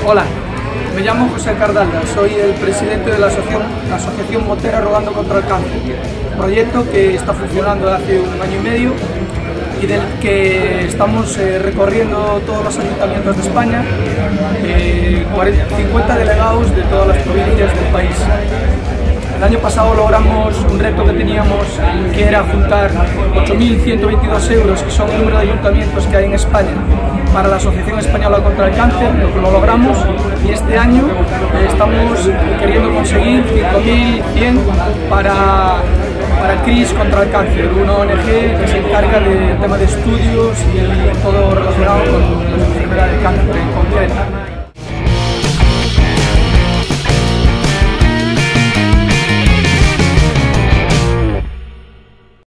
Hola, me llamo José Cardalda, soy el presidente de la asociación Montera Rodando contra el Cáncer, proyecto que está funcionando desde hace un año y medio y del que estamos recorriendo todos los ayuntamientos de España, 50 delegados de todas las provincias del país. El año pasado logramos un reto que teníamos, que era juntar 8.122 euros, que son el número de ayuntamientos que hay en España, para la Asociación Española contra el Cáncer. Lo logramos, y este año estamos queriendo conseguir 5.100 para CRIS contra el Cáncer, una ONG que se encarga del tema de estudios y todo relacionado con la enfermedad del cáncer en concreto.